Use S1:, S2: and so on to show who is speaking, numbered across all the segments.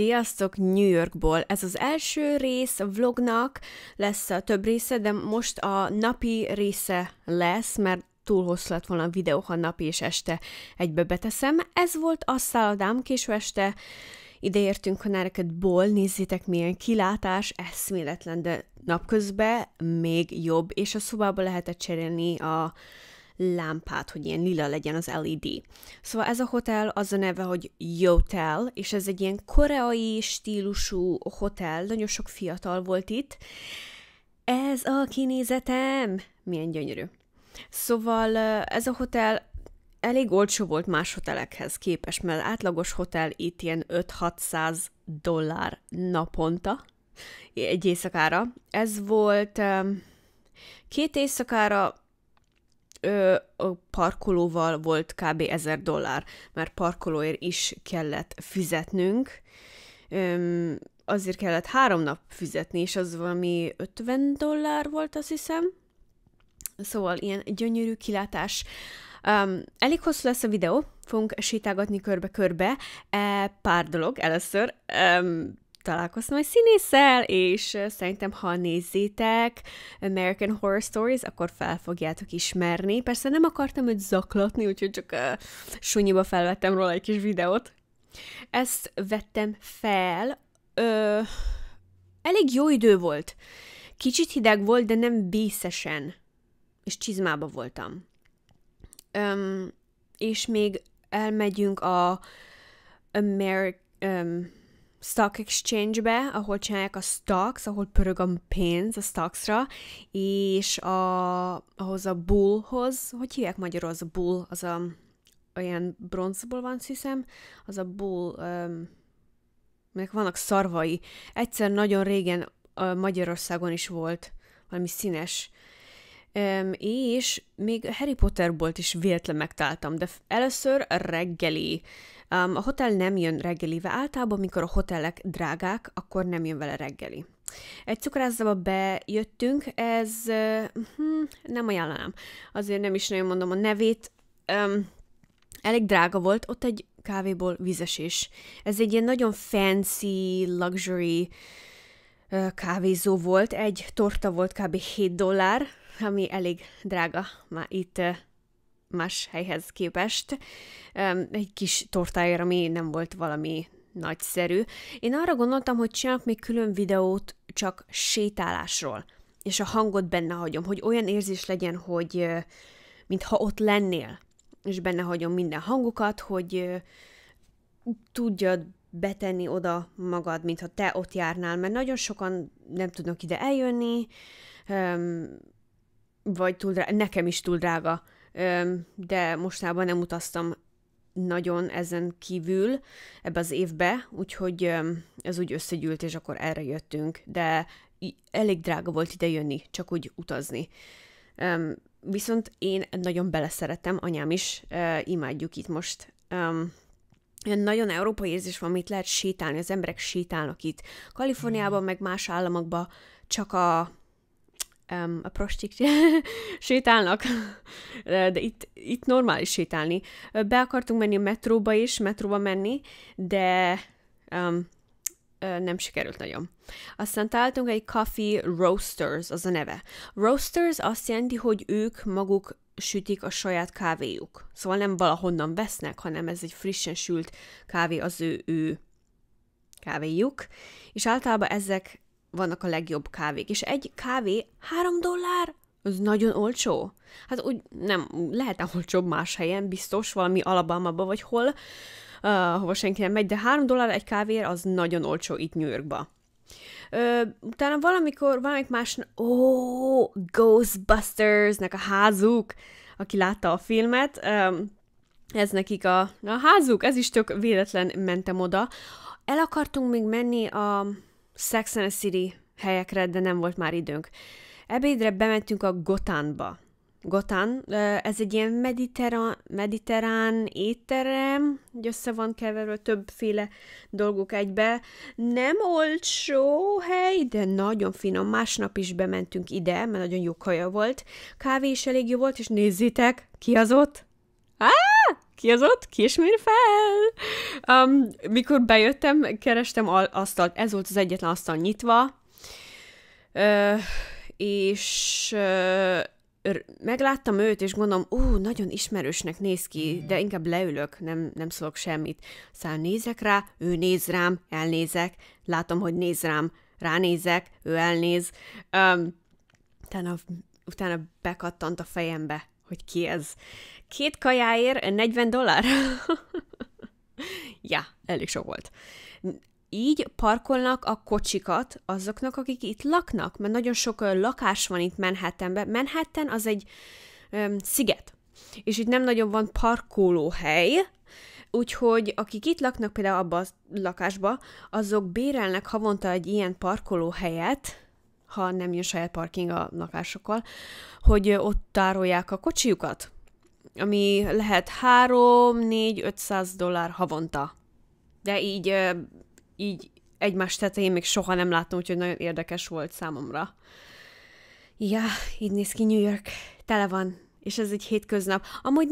S1: Sziasztok New Yorkból! Ez az első rész a vlognak, lesz a több része, de most a napi része lesz, mert túl hosszú lett volna a videó, ha napi és este egybe beteszem. Ez volt a szállodám, késő este ide értünk Connecticutból, nézzétek milyen kilátás, eszméletlen, de napközben még jobb, és a szobába lehetett cserélni a lámpát, hogy ilyen lila legyen az LED. Szóval ez a hotel az a neve, hogy Yotel, és ez egy ilyen koreai stílusú hotel, nagyon sok fiatal volt itt. Ez a kinézetem! Milyen gyönyörű. Szóval ez a hotel elég olcsó volt más hotelekhez képest, mert átlagos hotel itt ilyen $500-600 naponta egy éjszakára. Ez volt 2 éjszakára a parkolóval volt kb. $1000, mert parkolóért is kellett fizetnünk. Azért kellett 3 nap fizetni, és az valami $50 volt, azt hiszem. Szóval ilyen gyönyörű kilátás. Elég hosszú lesz a videó, fogunk sétálgatni körbe-körbe. Pár dolog, először találkoztam egy színésszel, és szerintem, ha nézzétek American Horror Stories, akkor fel fogjátok ismerni. Persze nem akartam őt zaklatni, úgyhogy csak sunyiba felvettem róla egy kis videót. Ezt vettem fel. Elég jó idő volt. Kicsit hideg volt, de nem vészesen. És csizmába voltam. És még elmegyünk a Stock Exchange-be, ahol csinálják a stocks, ahol pörög a pénz a stocksra, és ahhoz a bullhoz, hogy hívják magyarul az a bull, az olyan bronzból van, hiszem, az a bull, meg vannak szarvai. Egyszer nagyon régen Magyarországon is volt valami színes, és még Harry Potterból is véletlen megtaláltam, de először reggeli. A hotel nem jön reggelivel. Általában, amikor a hotelek drágák, akkor nem jön vele reggeli. Egy cukrászdába bejöttünk, ez nem ajánlanám. Azért nem is nagyon mondom a nevét. Elég drága volt, ott egy kávéból vízesés. Ez egy ilyen nagyon fancy, luxury kávézó volt. Egy torta volt kb. $7, ami elég drága már itt más helyhez képest. Egy kis tortáért, ami nem volt valami nagyszerű. Én arra gondoltam, hogy csinálok még külön videót csak sétálásról, és a hangot benne hagyom, hogy olyan érzés legyen, hogy mintha ott lennél, és benne hagyom minden hangokat, hogy tudjad betenni oda magad, mintha te ott járnál, mert nagyon sokan nem tudnak ide eljönni, vagy nekem is túl drága, de mostában nem utaztam nagyon ezen kívül ebbe az évbe, úgyhogy ez úgy összegyűlt, és akkor erre jöttünk, de elég drága volt ide jönni, csak úgy utazni. Viszont én nagyon beleszerettem, anyám is, imádjuk itt most. Nagyon európai érzés van, amit lehet sétálni, az emberek sétálnak itt. Kaliforniában, meg más államokban csak a prostik sétálnak, de itt normális sétálni. Be akartunk menni a metróba menni, de nem sikerült nagyon. Aztán találtunk egy Coffee Roasters, az a neve. Roasters azt jelenti, hogy ők maguk sütik a saját kávéjuk. Szóval nem valahonnan vesznek, hanem ez egy frissen sült kávé az ő kávéjuk, és általában ezek vannak a legjobb kávék, és egy kávé $3, az nagyon olcsó. Hát úgy nem, lehetne olcsóbb más helyen, biztos, valami Alabama-ba vagy hol, hova senki nem megy, de $3 egy kávéért az nagyon olcsó itt New Yorkba. Utána valamik más, Ghostbusters-nek a házuk, aki látta a filmet, ez nekik a házuk, ez is tök véletlen mentem oda. El akartunk még menni a Sex and the City helyekre, de nem volt már időnk. Ebédre bementünk a Gotánba. Gotán, ez egy ilyen mediterrán étterem, hogy össze van keverve többféle dolgok egybe. Nem olcsó hely, de nagyon finom. Másnap is bementünk ide, mert nagyon jó kaja volt. Kávé is elég jó volt, és nézzétek, ki az ott? Ki az ott? Ki ismér fel? Mikor bejöttem, kerestem asztalt. Ez volt az egyetlen asztal nyitva. És megláttam őt, és gondolom, nagyon ismerősnek néz ki, de inkább leülök, nem szólok semmit. Aztán nézek rá, ő néz rám, elnézek, látom, hogy néz rám, ránézek, ő elnéz. Utána bekattant a fejembe, hogy ki ez. 2 kajáért $40? Ja, elég sok volt. Így parkolnak a kocsikat azoknak, akik itt laknak, mert nagyon sok lakás van itt Manhattanben. Manhattan az egy sziget, és itt nem nagyon van parkolóhely, úgyhogy akik itt laknak például abban a lakásba, azok bérelnek havonta egy ilyen parkolóhelyet, ha nem jön saját parking a lakásokkal, hogy ott tárolják a kocsijukat, ami lehet $300-400 havonta. De így egymás tetején még soha nem láttam, úgyhogy nagyon érdekes volt számomra. Ja, így néz ki New York. Tele van. És ez egy hétköznap. Amúgy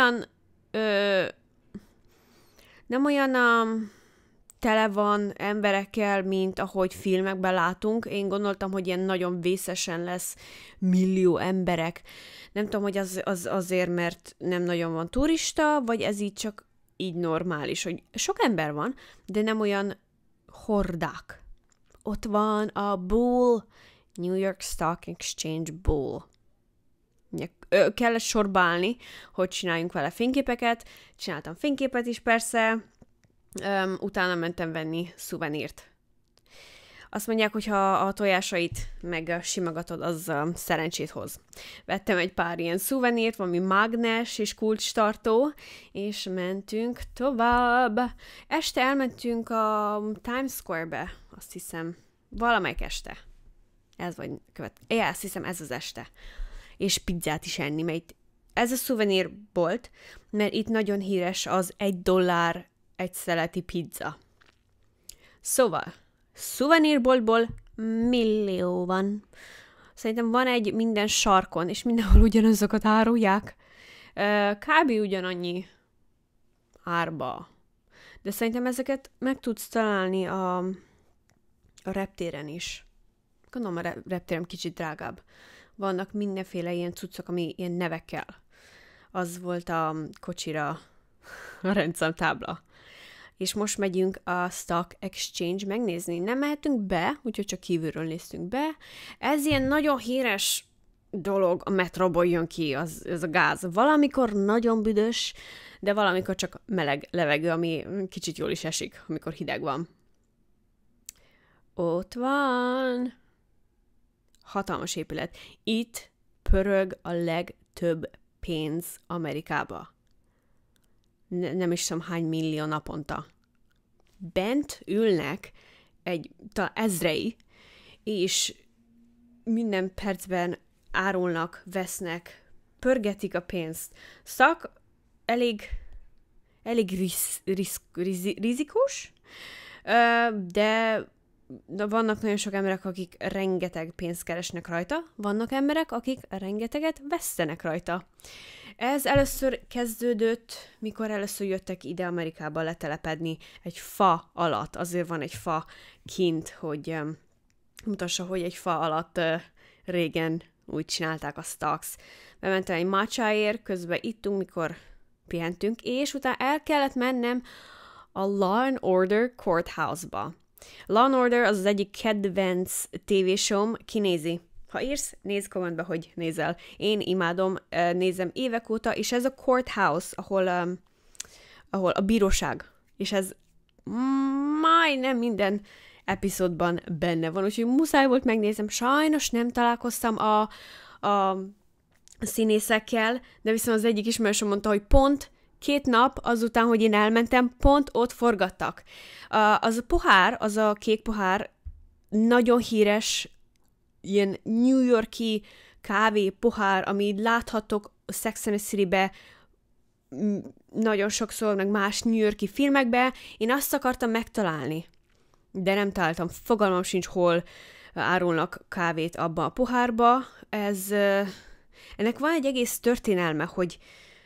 S1: nem olyan tele van emberekkel, mint ahogy filmekben látunk. Én gondoltam, hogy ilyen nagyon vészesen lesz millió emberek. Nem tudom, hogy az azért, mert nem nagyon van turista, vagy ez így csak így normális, hogy sok ember van, de nem olyan hordák. Ott van a Bull, New York Stock Exchange Bull. Kellett sorba állni, hogy csináljunk vele fényképeket. Csináltam fényképet is persze, utána mentem venni szuvenírt. Azt mondják, hogy ha a tojásait meg simogatod, az szerencsét hoz. Vettem egy pár ilyen szuvenírt, valami mágnes és kulcstartó, és mentünk tovább. Este elmentünk a Times Square-be, azt hiszem. Valamelyik este. Azt hiszem ez az este. És pizzát is enni, mert ez a szuvenírbolt, mert itt nagyon híres az $1 egy szeleti pizza. Szóval, szuvenírboltból millió van. Szerintem van egy minden sarkon, és mindenhol ugyanazokat árulják. Kb. Ugyanannyi árba. De szerintem ezeket meg tudsz találni a reptéren is. Gondolom a reptéren kicsit drágább. Vannak mindenféle ilyen cuccok, ami ilyen nevekkel. Az volt a kocsira a rendszámtábla. És most megyünk a Stock Exchange megnézni. Nem mehetünk be, úgyhogy csak kívülről néztünk be. Ez ilyen nagyon híres dolog, a metróból jön ki, ez a gáz. Valamikor nagyon büdös, de valamikor csak meleg levegő, ami kicsit jól is esik, amikor hideg van. Ott van! Hatalmas épület. Itt pörög a legtöbb pénz Amerikába. Nem is tudom hány millió naponta. Bent ülnek ezrei, és minden percben árulnak, vesznek, pörgetik a pénzt. Elég rizikós, de vannak nagyon sok emberek, akik rengeteg pénzt keresnek rajta, vannak emberek, akik rengeteget vesztenek rajta. Ez először kezdődött, mikor először jöttek ide Amerikába letelepedni egy fa alatt. Azért van egy fa kint, hogy mutassa, hogy egy fa alatt régen úgy csinálták a Stocks. Bementem egy matcháért, közben ittunk, mikor pihentünk, és utána el kellett mennem a Law and Order Courthouse-ba. Law and Order az egyik kedvenc tévésóm, kinézi. Ha írsz, nézd kommentbe, hogy nézel. Én imádom, nézem évek óta, és ez a courthouse, ahol a bíróság, és ez majdnem minden epizódban benne van, úgyhogy muszáj volt megnézem. Sajnos nem találkoztam a színészekkel, de viszont az egyik ismerősöm mondta, hogy pont 2 nap azután, hogy én elmentem, pont ott forgattak. Az a pohár, az a kék pohár nagyon híres, ilyen New York-i kávé pohár, amit láthatok a Sex and the City-be, nagyon sokszor, meg más New York-i filmekbe. Én azt akartam megtalálni, de nem találtam. Fogalmam sincs, hol árulnak kávét abba a pohárba. Ennek van egy egész történelme, hogy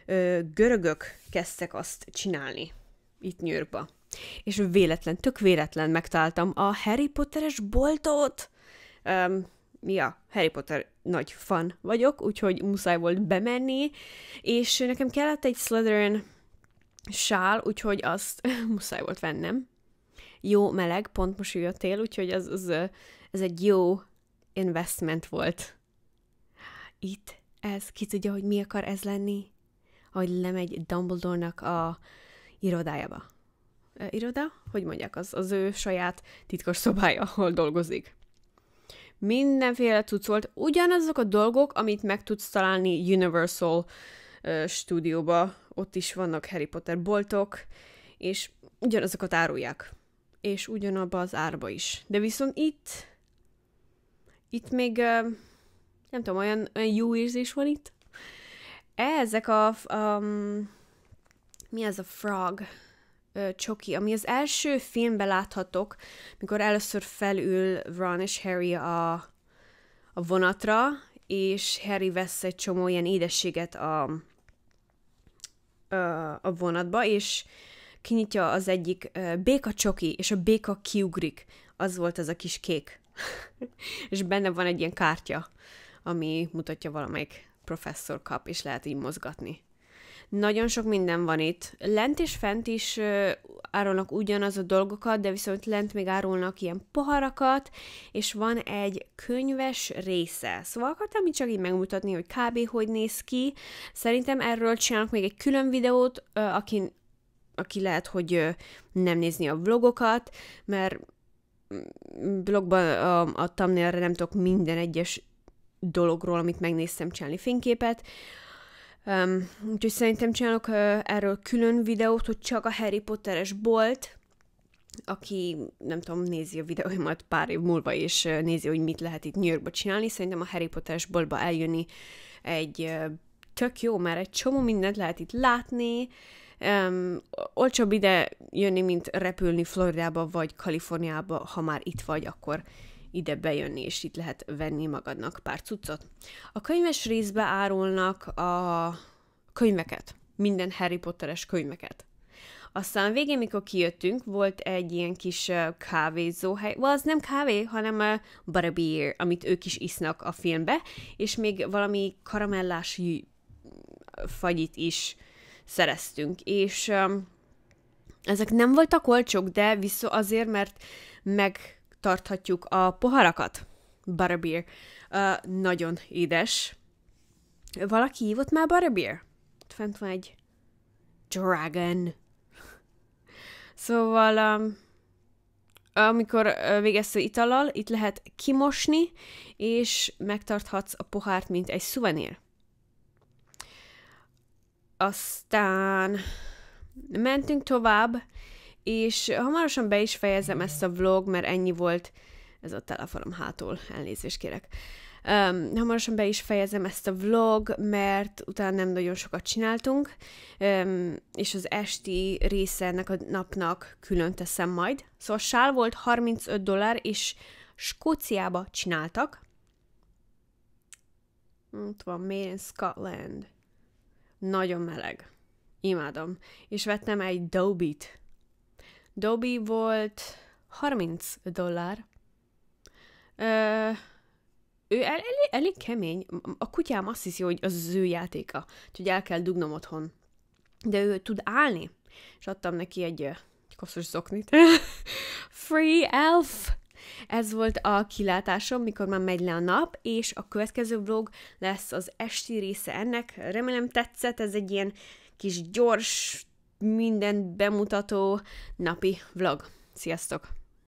S1: görögök kezdtek azt csinálni itt New Yorkba. És tök véletlen megtaláltam a Harry Potteres boltot. Harry Potter nagy fan vagyok, úgyhogy muszáj volt bemenni, és nekem kellett egy Slytherin sál, úgyhogy azt muszáj volt vennem. Jó meleg, pont most jöttél, úgyhogy ez egy jó investment volt. Itt ki tudja, hogy mi akar ez lenni? Ahogy lemegy Dumbledore-nak a irodájába. Iroda? Hogy mondják? Az ő saját titkos szobája, ahol dolgozik. Mindenféle cucc volt. Ugyanazok a dolgok, amit meg tudsz találni Universal stúdióba. Ott is vannak Harry Potter boltok, és ugyanazokat árulják. És ugyanabba az árba is. De viszont itt még nem tudom, olyan jó érzés van itt. Ezek mi ez a frog csoki, ami az első filmben láthatok, mikor először felül Ron és Harry a vonatra, és Harry vesz egy csomó ilyen édességet a vonatba, és kinyitja az egyik béka csoki, és a béka kiugrik. Az volt ez a kis kék. És benne van egy ilyen kártya, ami mutatja valamelyik professzor kap, és lehet így mozgatni. Nagyon sok minden van itt. Lent és fent is árulnak ugyanaz a dolgokat, de viszont lent még árulnak ilyen poharakat, és van egy könyves része. Szóval akartam így csak így megmutatni, hogy kb. Hogy néz ki. Szerintem erről csinálok még egy külön videót, aki lehet, hogy nem nézni a vlogokat, mert blogban a thumbnailre nem tudok minden egyes dologról, amit megnéztem, csinálni fényképet. Úgyhogy szerintem csinálok erről külön videót, hogy csak a Harry Potteres bolt, aki, nem tudom, nézi a videóimat pár év múlva, és nézi, hogy mit lehet itt New Yorkba csinálni. Szerintem a Harry Potteres boltba eljönni egy tök jó, mert egy csomó mindent lehet itt látni. Olcsóbb ide jönni, mint repülni Floridába vagy Kaliforniába, ha már itt vagy, akkor ide bejönni, és itt lehet venni magadnak pár cuccot. A könyves részbe árulnak a könyveket, minden Harry Potteres könyveket. Aztán a végén, mikor kijöttünk, volt egy ilyen kis kávézóhely, az nem kávé, hanem butterbeer, amit ők is isznak a filmbe, és még valami karamellás fagyit is szereztünk, és ezek nem voltak olcsók, de viszont azért, mert megtarthatjuk a poharakat. Butterbeer. Nagyon édes. Valaki hívott már butterbeer? Fent van egy dragon. Szóval, amikor végeztél itallal, itt lehet kimosni, és megtarthatsz a pohárt, mint egy szuvenír. Aztán mentünk tovább, és hamarosan be is fejezem ezt a vlog, mert ennyi volt, ez a telefonom hátul, elnézést kérek. Hamarosan be is fejezem ezt a vlog, mert utána nem nagyon sokat csináltunk, és az esti része ennek a napnak külön teszem majd. Szóval a sál volt $35, és Skóciába csináltak. Ott van, Made in Scotland. Nagyon meleg. Imádom. És vettem egy Dobie-t. Dobie volt $30. Ő elég kemény. A kutyám azt hiszi, hogy az ő játéka. Úgyhogy el kell dugnom otthon. De ő tud állni. És adtam neki egy koszos zoknit. Free elf! Ez volt a kilátásom, mikor már megy le a nap, és a következő vlog lesz az esti része ennek. Remélem tetszett, ez egy ilyen kis gyors, mindent bemutató napi vlog. Sziasztok!